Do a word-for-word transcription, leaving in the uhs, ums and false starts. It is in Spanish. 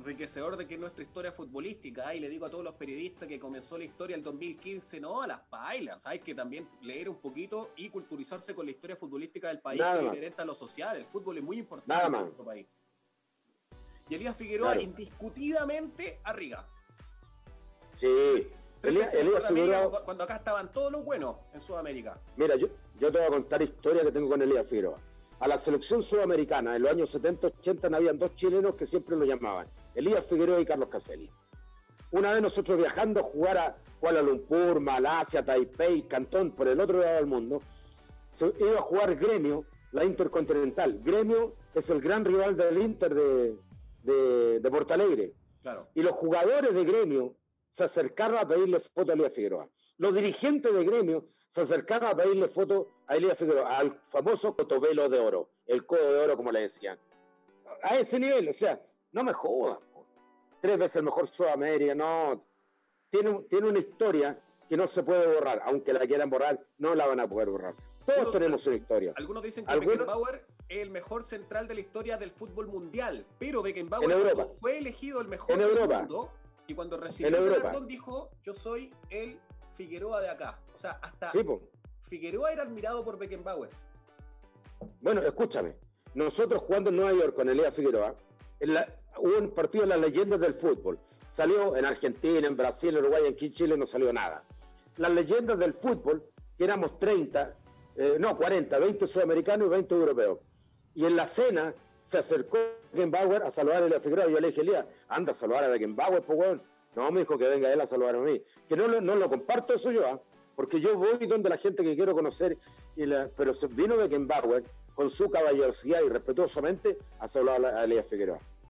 enriquecedor de que es nuestra historia futbolística. ¿eh? Y le digo a todos los periodistas que comenzó la historia el dos mil quince, no, a las pailas. Hay que también leer un poquito y culturizarse con la historia futbolística del país, Nada que más. inherente a lo social. El fútbol es muy importante Nada en más. nuestro país. Y Elías Figueroa, Claro. indiscutidamente, arriba. Sí. Tres Elías, veces mejor Elías de América, Figueroa. cuando- cuando acá estaban todos los buenos en Sudamérica. Mira, yo, yo te voy a contar historia que tengo con Elías Figueroa. A la selección sudamericana, en los años setenta, ochenta, habían dos chilenos que siempre lo llamaban, Elías Figueroa y Carlos Caselli. Una vez nosotros viajando a jugar a Kuala Lumpur, Malasia, Taipei, Cantón, por el otro lado del mundo, se iba a jugar Gremio, la Intercontinental. Gremio es el gran rival del Inter de, de, de Porto Alegre. Claro. Y los jugadores de Gremio se acercaron a pedirle foto a Elías Figueroa. Los dirigentes de Gremio se acercaron a pedirle foto a Elías Figueroa, al famoso cotovelo de oro, el codo de oro, como le decían. A ese nivel, o sea, no me jodas. Po. Tres veces el mejor Sudamérica, no. Tiene, tiene una historia que no se puede borrar, aunque la quieran borrar, no la van a poder borrar. Todos Algunos, tenemos una historia. Algunos dicen que ¿Alguno? Beckenbauer es el mejor central de la historia del fútbol mundial, pero Beckenbauer En Europa. cuando fue elegido el mejor En del Europa. mundo y cuando recibió En el Europa. galardón dijo, yo soy el Figueroa de acá. O sea, hasta Sí, po. Figueroa era admirado por Beckenbauer. Bueno, escúchame. Nosotros jugando en Nueva York con Elías Figueroa, en la, hubo un partido de las leyendas del fútbol. Salió en Argentina, en Brasil, en Uruguay, aquí en Chile no salió nada. Las leyendas del fútbol, que éramos treinta, eh, no, cuarenta, veinte sudamericanos y veinte europeos. Y en la cena se acercó Beckenbauer a saludar a Elías Figueroa. Y yo le dije, Elías, anda a saludar a Beckenbauer, pues weón. No, me dijo que venga él a saludar a mí. Que no, no lo comparto eso yo, ¿eh? Porque yo voy donde la gente que quiero conocer, y la, pero vino Beckenbauer con su caballerosidad y respetuosamente a saludar a Elías Figueroa.